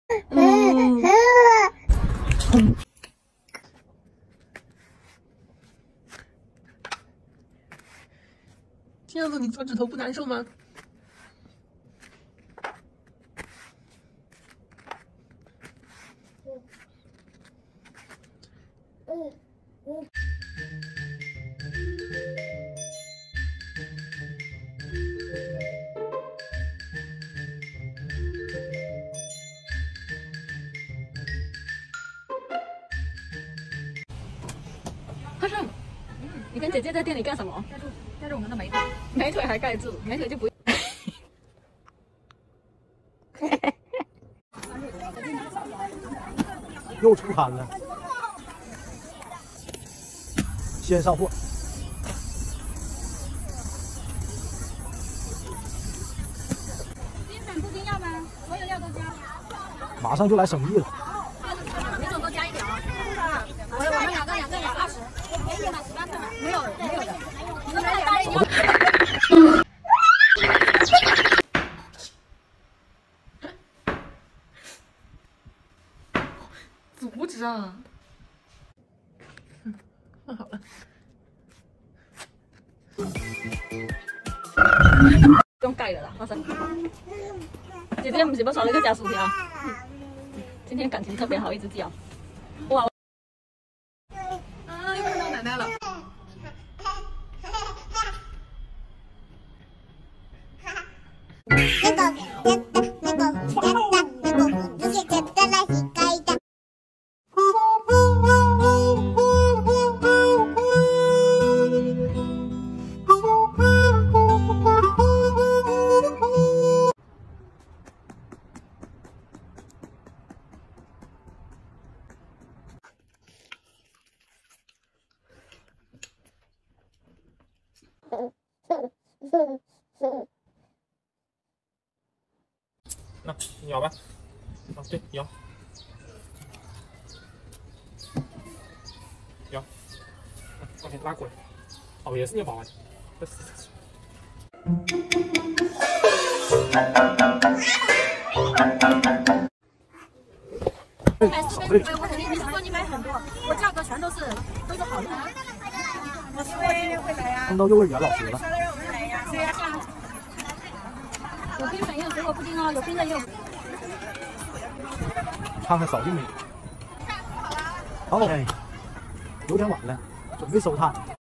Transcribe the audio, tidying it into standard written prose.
这样子你脚趾头不难受吗？他说：“你跟姐姐在店里干什么？ 盖住我们的美腿， 美腿还盖住，美腿就不。” 又出摊了，先上货。 冰粉布丁要吗？所有料都加。 马上就来生意了。 每种都加一点啊。我们两个20。没有的18份了，没有的。你们买2个。 阻止啊！那好了。不用盖了啦，哇塞！姐姐怎么少了一个夹薯条？今天感情特别好，一直叫。哇！啊，又看到奶奶了。 那你咬吧，啊对，咬，咬，OK，拉过来，哦，也是面包啊， 我肯定你说你买很多，我价格全都是好的。我今天会来呀。 碰到幼儿园老师了。 有冰粉也有水果布丁哦，有冰的也有。 看看扫地没？好，有点晚了，准备收摊。